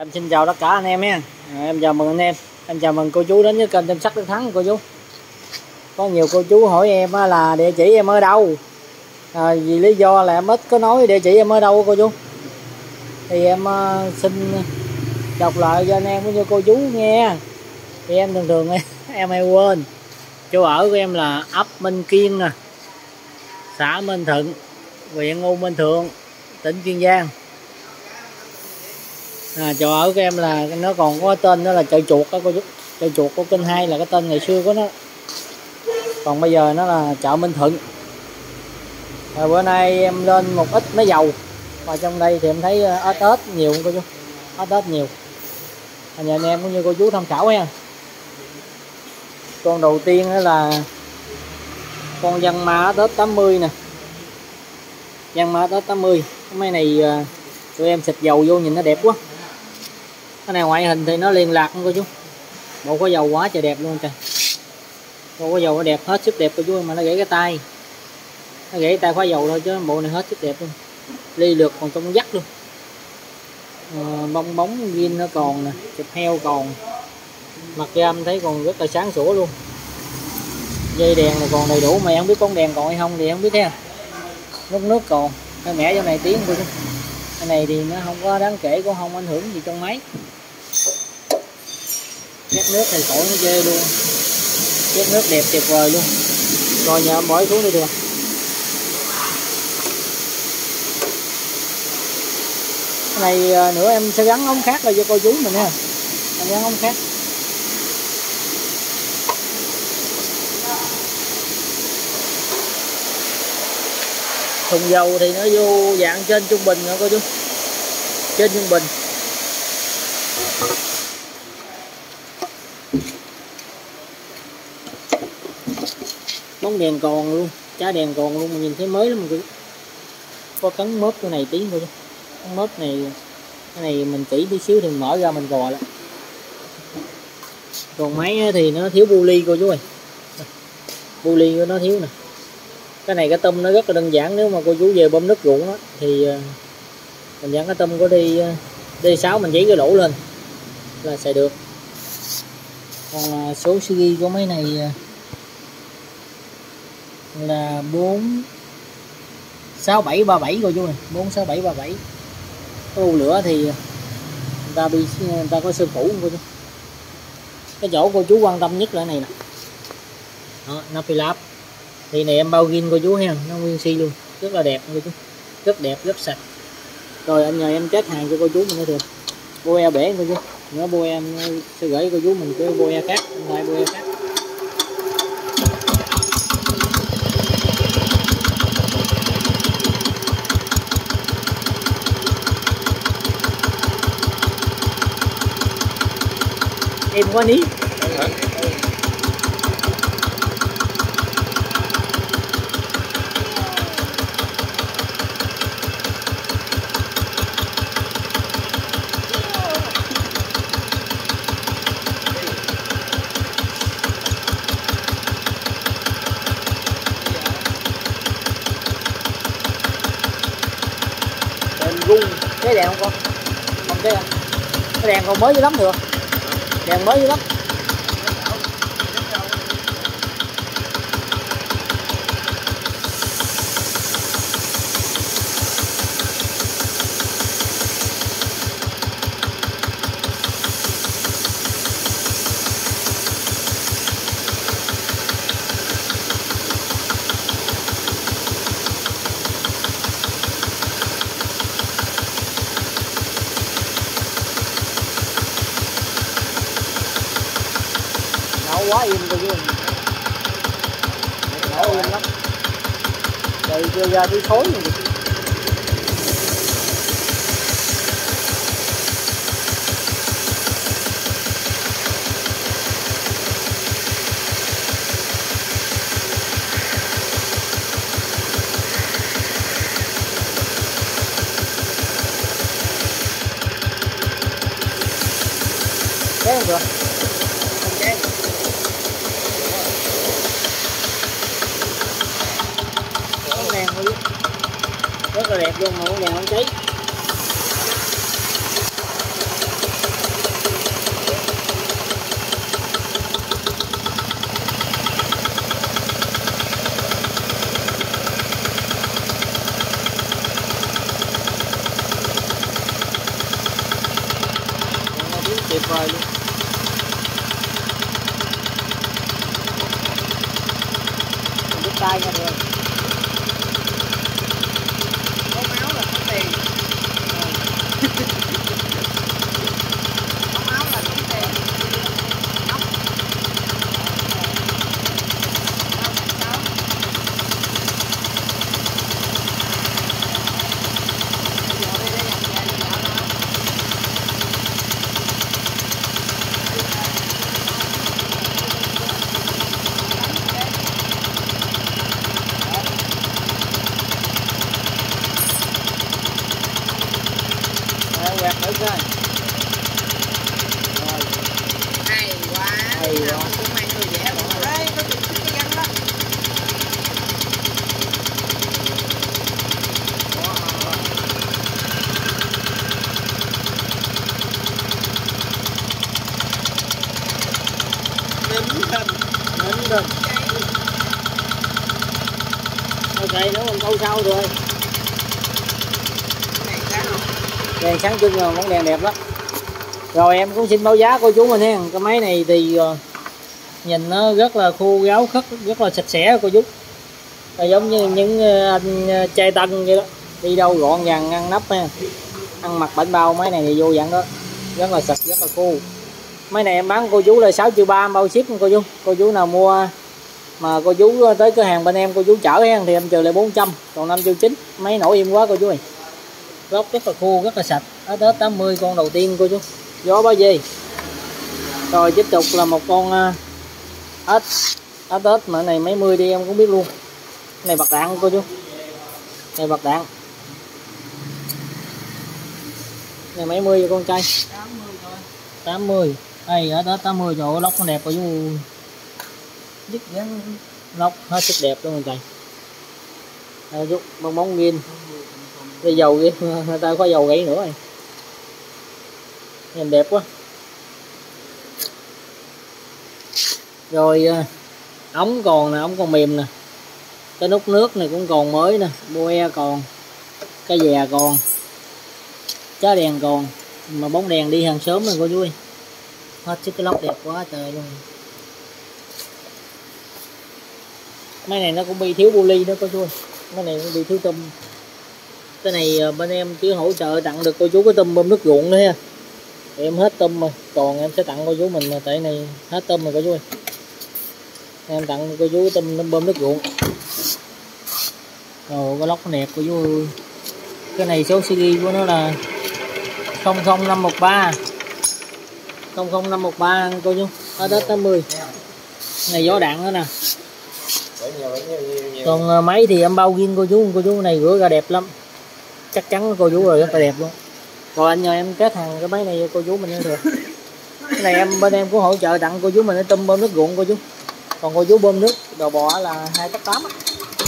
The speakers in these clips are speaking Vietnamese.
Em xin chào tất cả anh em nha. Em chào mừng anh em chào mừng cô chú đến với kênh Tem Sắt Đức Thắng cô chú. Có nhiều cô chú hỏi em là địa chỉ em ở đâu, vì lý do là em ít có nói địa chỉ em ở đâu cô chú, thì em xin đọc lại cho anh em cũng như cô chú nghe. Thì em thường em hay quên. Chỗ ở của em là ấp Minh Kiên nè, xã Minh Thuận, huyện U Minh Thượng, tỉnh Kiên Giang. Chỗ ở của em là nó còn có tên đó là chợ chuột đó cô chú. Chợ chuột của Kênh 2 là cái tên ngày xưa của nó, còn bây giờ nó là chợ Minh Thuận. Bữa nay em lên một ít máy dầu, và trong đây thì em thấy ếch nhiều cô chú, ếch nhiều. Nhờ anh em cũng như cô chú tham khảo nha. Con đầu tiên đó là con Văn Ma ếch 80 nè, Văn Ma ếch 80. Cái máy này tụi em xịt dầu vô nhìn nó đẹp quá. Cái này ngoại hình thì nó liên lạc cô chú, bộ có dầu quá trời đẹp luôn trời. Bộ có dầu nó đẹp hết sức đẹp cô chú, mà nó gãy cái tay, nó gãy tay khóa dầu thôi chứ bộ này hết sức đẹp luôn. Ly lược còn trong dắt luôn, bong bóng zin nó còn nè, thịt heo còn, mặt gam thấy còn rất là sáng sủa luôn. Dây đèn này còn đầy đủ, mà không biết con đèn còn hay không thì không biết thế. Nước còn, cái mẻ trong này tiếng cô chú. Cái này thì nó không có đáng kể, cũng không ảnh hưởng gì trong máy. Chét nước thì khỏi nó ghê luôn, chét nước đẹp tuyệt vời luôn. Rồi nhờ bỏ xuống đi được. Cái này nữa em sẽ gắn ống khác lại cho cô chú mình nha, em gắn ống khác. Thùng dầu thì nó vô dạng trên trung bình nữa cô chú, trên trung bình. Bóng đèn còn luôn, trái đèn còn luôn, mà nhìn thấy mới lắm cô chú. Có cắn mớp cái này tí cô chú, cắn mớp này, cái này mình kỹ tí xíu thì mở ra mình gò lại. Còn máy thì nó thiếu bu ly cô chú ơi, bu ly của nó thiếu nè. Cái này cái tâm nó rất là đơn giản, nếu mà cô chú về bơm nước ruộng đó, thì mình dán cái tâm có D6 mình giấy cái lỗ lên là xài được. Còn số series của máy này là 46737 cô chú này, 46737. Cái u lửa thì người ta có sơ phủ không cô chú. Cái chỗ cô chú quan tâm nhất là cái này nè, đó, nó phi láp. Thì này em bao zin cô chú ha, nó nguyên xi luôn, rất là đẹp cô chú, rất đẹp, rất sạch. Rồi anh nhờ em test hàng cho cô chú mình nữa thường. Boe bể cô chú, nữa boe em sẽ gửi cô chú mình cái boe khác, lại boe khác. Em có ní. Cái đèn không con? Không, cái đèn còn mới dữ lắm được. Đèn mới dữ lắm. Quá im cô chú, nổ im lắm, rồi chưa ra tí khối rồi. Thế không được. Rất là đẹp luôn, mà đèn không cháy. tuyệt vời luôn. Mình giúp tay nha mọi người. Có máu là có tiền. Có máu là có tiền. Quẹt thử coi. Hay quá. Hay quá. Cũng mang người vẽ bọn đây, có chụp cái dân đó. Nín rồi. Ok, nó còn câu sau rồi. Đèn sáng trưng rồi, món đèn đẹp lắm. Rồi em cũng xin báo giá cô chú mình nha. Cái máy này thì nhìn nó rất là khô ráo khất, rất là sạch sẽ cô chú. Giống như những anh trai tân vậy đó. Đi đâu gọn gàng ngăn nắp ha. Ăn mặc bảnh bao, máy này thì vô dạng đó. Rất là sạch, rất là khô. Máy này em bán cô chú là 6,3 triệu bao ship cô chú. Cô chú nào mua mà cô chú tới cửa hàng bên em cô chú chở thì em trừ lại 400, còn 5,9 triệu. Máy nổi im quá cô chú ơi. Gốc rất là khô, rất là sạch. Tết 80 con đầu tiên cô chú. Gió bao gì. Rồi tiếp tục là một con ếch Tết mà này mấy mươi đi em cũng biết luôn. Này bạc đạn cô chú. Này bạc đạn. Này mấy mươi con trai. 80 thôi. 80. Đây ở Tết 80 trời ơi, lóc nó đẹp cô chú. Dứt gắn lóc hết sức đẹp luôn người trời. Đây chút bong bóng ghiên. Đây dầu kia, người ta có dầu gãy nữa rồi. Nhìn đẹp quá. Rồi ống còn nè, ống còn mềm nè. Cái nút nước này cũng còn mới nè, boe còn, cái dè còn, chá đèn còn, mà bóng đèn đi hàng sớm rồi cô chú ơi. Hết sức cái lóc đẹp quá trời luôn. Máy này nó cũng bị thiếu buli đó cô chú ơi. Cái này cũng bị thiếu tôm. Cái này bên em chỉ hỗ trợ tặng được cô chú cái tôm bơm nước ruộng nữa ha. Em hết tôm rồi, còn em sẽ tặng cô chú mình, tại này hết tôm rồi cô chú ơi. Em tặng cô chú tôm bơm nước ruộng. Rồi cái lóc nó đẹp cô chú ơi. Cái này số series của nó là 00513 cô chú. Ở Tết 80. Này gió đạn nữa nè. Còn máy thì em bao zin cô chú này rửa ra đẹp lắm. Chắc chắn cô chú rồi, rất là đẹp luôn. Rồi anh nhờ em kết hàng cái máy này cô chú mình nữa được. Cái này bên em cũng hỗ trợ tặng cô chú mình cái tôm bơm nước ruộng cô chú. Còn cô chú bơm nước đồ bò là 2,8 á.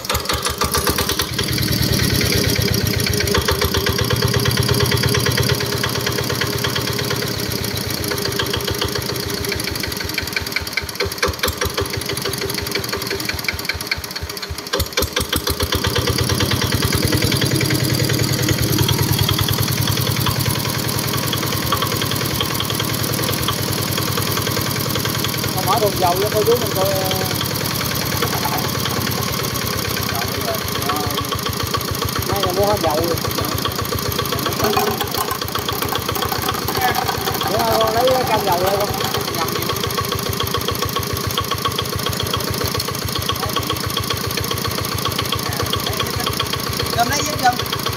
Mở thùng dầu cho cô chú mình coi. May là mua hết dầu rồi. Lấy cái can dầu lên không? Cầm lấy giúp cầm.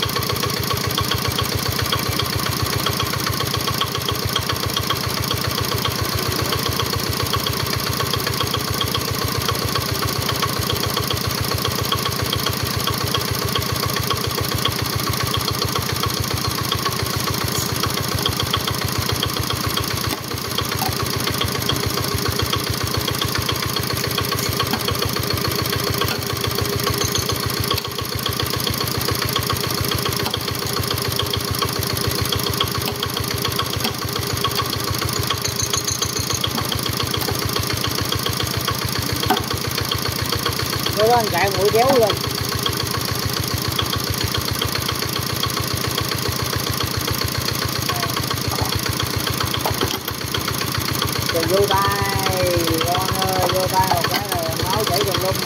Rồi đó anh chạy mũi kéo lên. Rồi vô tay con ơi, vô tay một cái là máu chảy tùm lum.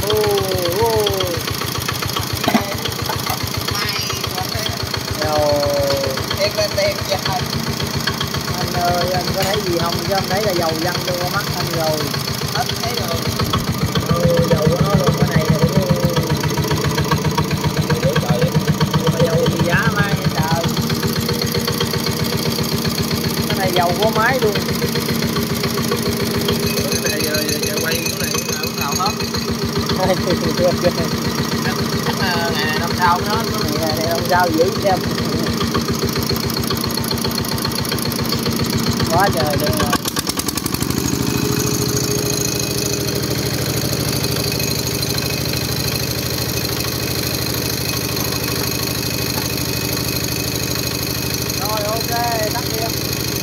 Rồi Tiền là tiền cho anh. anh ơi, anh có thấy gì không chứ anh thấy là dầu văng vô con mắt anh rồi. Hết thấy rồi. Dầu của nó luôn, cái này là nhưng mà dầu gì giá mai nha trời. Cái này dầu của máy luôn. Cái này giờ quay cái này lúc nào hết. Chắc là ngày này năm sau nó Ngày này năm sau giữ xem. Quá trời luôn rồi. Rồi ok, tắt đi em.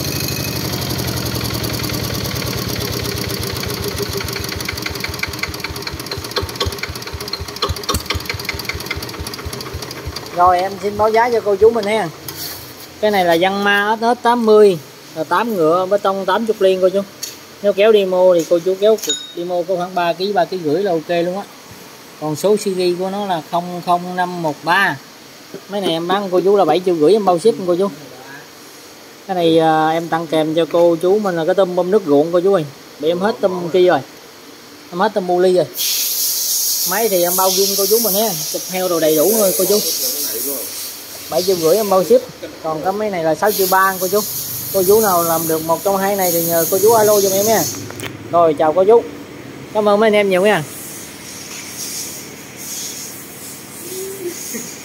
Rồi em xin báo giá cho cô chú mình ha. Cái này là Yanmar SH 80 là 8 ngựa bê tông 80 liên cô chú. Nếu kéo demo thì cô chú kéo demo có khoảng 3 kg 3 kg rưỡi là ok luôn á. Còn số series của nó là 00513. Mấy này em bán cô chú là 7,5 triệu em bao ship cô chú. Cái này em tặng kèm cho cô chú mình là cái tôm bơm nước ruộng cô chú ơi. Bị em hết tôm kia rồi. Em hết tôm bu ly rồi. Máy thì em bao zin cô chú mình nhé, chụp heo đồ đầy đủ thôi cô chú. 7,5 triệu em bao ship. Còn cái máy này là 6,3 triệu cô chú. Cô chú nào làm được một trong hai này thì nhờ cô chú alo giùm em nha. Rồi chào cô chú. Cảm ơn mấy anh em nhiều nha.